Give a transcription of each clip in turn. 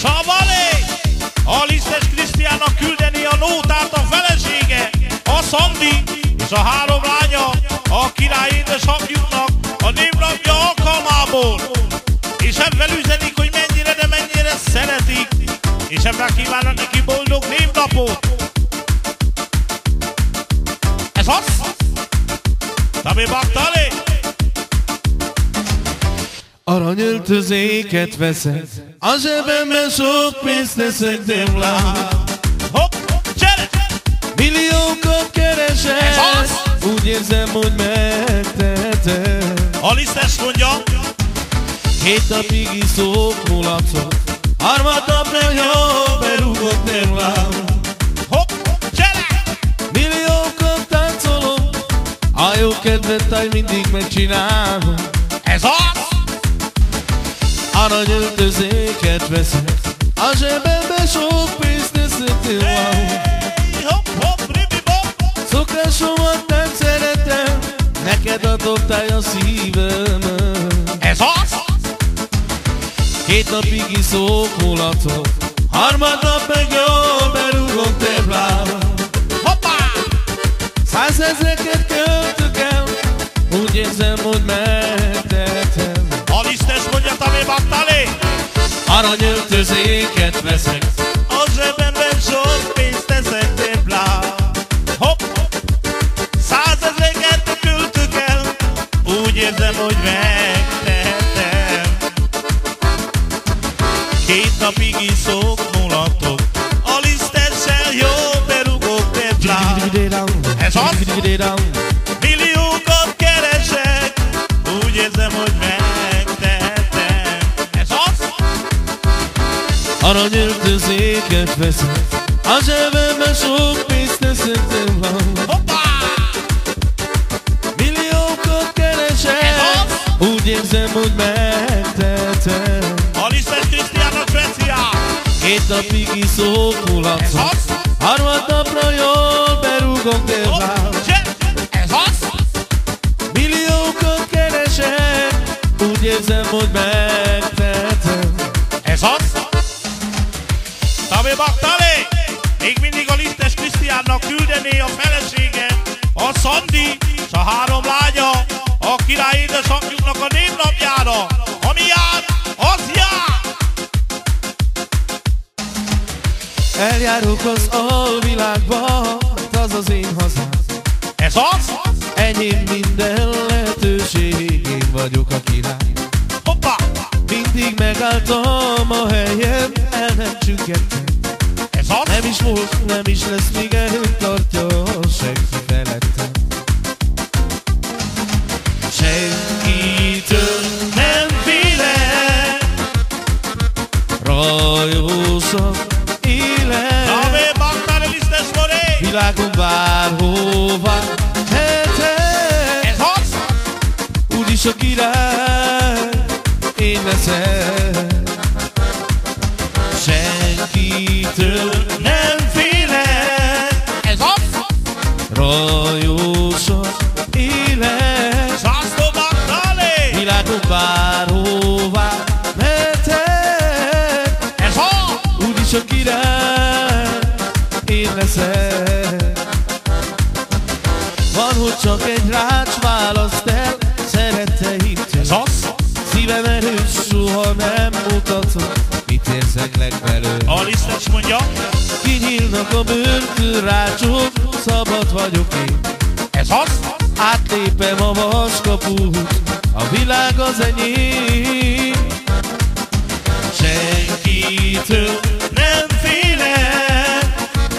Savalé! A Lisztes Krisztiánnak küldeni a nótát a felesége, a Szandi és a 3 lánya a király édesapjuknak a névnapja alkalmából. És ebben üzenik, hogy mennyire, de mennyire szeretik, és ebben kívánnak neki boldog névnapot. Ez az? Tabi Baktali! Aranyöltözéket veszek, a zsebemben sok pénzt teszek, délám. Hopp, csere! Milliókat keresek, úgy érzem, hogy megtehetem. A Lisztes mondja. 7 napig iszok mulatot, harmadnapra jól berúgok, délám. Hopp, csere! Milliókat táncolom, a jó kedvet táj mindig megcsinálom. Ez az! Aranyöltözéket veszek, a zsebemben sok pénzt teszek, délám. Hopp, hopp, ribi, bopp! Szokásomat nem szeretem, neked adottáj a szívemet. Ez az! 2 napig iszok mulatot, harmadnap meg jól berúgok, délám. Hoppá! 100 000-eket költök el, úgy érzem, hogy megtehetem. A Lisztes mondja, Tabi Baktali. Aranyöltözéket veszek, A zsebemben sok pénzt teszek, déplám. Hopp! 100 000-eket küldtük el, úgy érzem, hogy megtehetem. 2 napig iszok mulatot, a Lisztessel jól berúgok, déplám. Ez az? Milliókat keresek, úgy érzem, hogy megtehetem. Ez az? Aranyöltözéket veszek, a zsebemben sok pénzt teszek, délám. Hoppá! Milliókat keresek, úgy érzem, hogy megtehetem. A Lisztes Krisztiánnak speciál. 2 napig iszok Ez mulatot, az? harmadnapra jól berúgok, délám. Ez az? Milliókat keresek, úgy érzem, hogy megtehetem. Ez az? Tabi Baktali! Még mindig a Lisztes Krisztiánnak küldené a felesége, a Szandi és a 3 lánya a király édesapjuknak a névnapjára. Ami jár, az jár! Eljárok az alvilágba, az az én hazám. Ez az? Enyém minden lehetőség, én vagyok a király. Hoppá! Mindig megálltam a helyem, el nem csüggedtem. Ez az? Nem is volt, nem is lesz, míg erőt tartja senki felettem. Senkitől nem félek, rajosan élek. Tabi Baktali, Lisztes Moré! Világon bárhová mehetek, Ez az? úgyis a király én leszek. Senkitől nem félek, Ez az? rajosan élek. Zászló Baktali! Világon bárhová mehetek, Ez az? úgyis a király én leszek. Van, hogy csak egy rács választ el, szerette hittem. Ez az? Szívem erős, soha nem mutatom, mit érzek legbelül. A Lisztes mondja. Kinyílnak a börtönrácsok, szabad vagyok én. Ez az? Átlépem a vaskaput, a világ az enyém. Senkitől nem félek,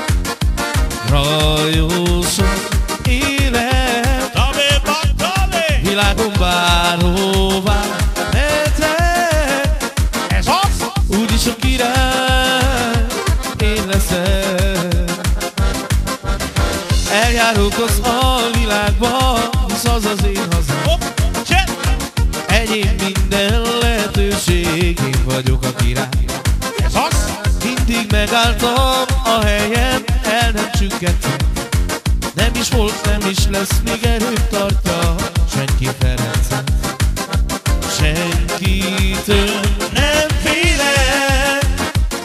rajosan élek. Tabi Baktali! Világon bárhová mehetek, Ez az? úgyis a király én leszek. Eljárok az alvilágba, hisz az az én hazám. Hopp, cseh! Enyém minden lehetőség, én vagyok a király. Ez az? Mindig megálltam a helyem, el nem csüggedtem. Nem is volt, nem is lesz, míg erőt tartja senki Ferencet. Senkitől nem félek,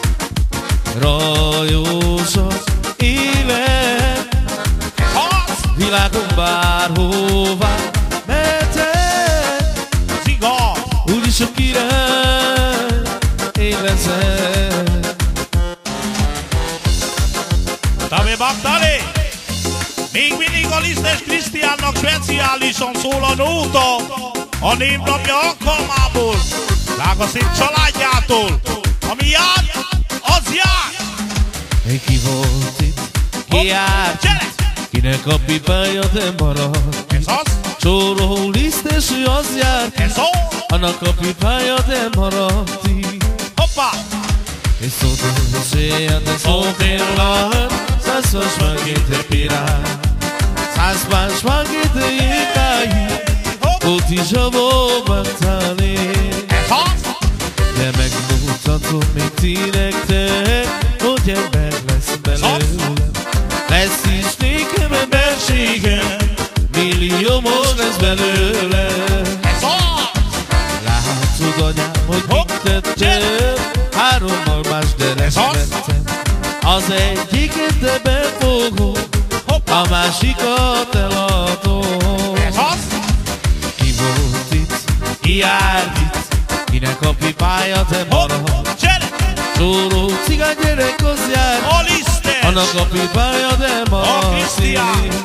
Lisztes Krisztiánnak speciálisan szól a nóta a névnapja alkalmából, drága szép családjától. Ami jár, az jár. Ki volt itt, ki járt, kinek a pipája nem maradt. Ez az, Csóró Lisztes, ő az járt, ez az, annak a pipája nem maradt. hoppá. És szóval de szófélhet, 122 pirát, 122 jékáig, ott is a vóbattálé. Ez az, De megmutatom még ti nektek, hogy ember lesz belőlem. Lesz is nékem emberségem, milliómos lesz belőlem. ez az, Látod anyám, hogy mit tettem, 3 almás deret vettem. Az egyiket te befogom, a másikat eladom. ez az, Ki volt itt, ki járt itt, kinek a pipája te maradt. hopp, gyere. Csóró cigány gyerek az jár, A Lisztes, annak a pipája de a maradt. Krisztián.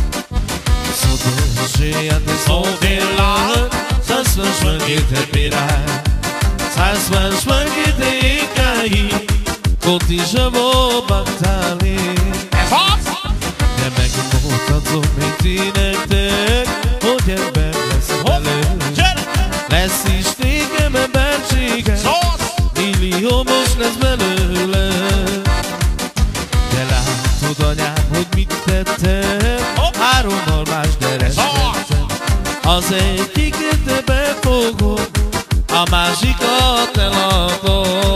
Szóval de szófélhet, 122 pirát, 122 ékáig, ott is a vóbattálé. Ez az, De megmutatom még ti nektek, hogy ember lesz hopp, belőlem. gyere. Lesz is nékem emberségem, Szósz, milliómos lesz belőlem. De látod anyám, hogy mit tettem, 3 almás deret vettem. Az egyiket te befogom, a másikat eladom.